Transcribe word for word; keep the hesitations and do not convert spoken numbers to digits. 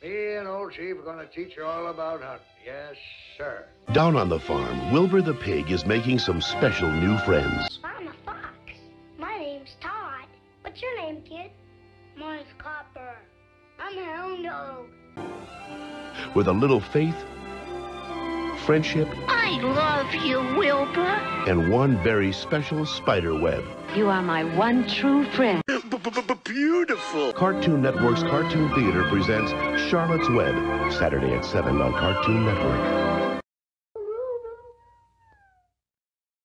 He and old Chief are going to teach you all about hunting. Yes, sir. Down on the farm, Wilbur the pig is making some special new friends. I'm a fox. My name's Todd. What's your name, kid? Mine's Copper. I'm Hound. With a little faith, friendship, I love you, Wilbur. and one very special spider web. You are my one true friend. Beautiful! Cartoon Network's Cartoon Theater presents Charlotte's Web, Saturday at seven on Cartoon Network.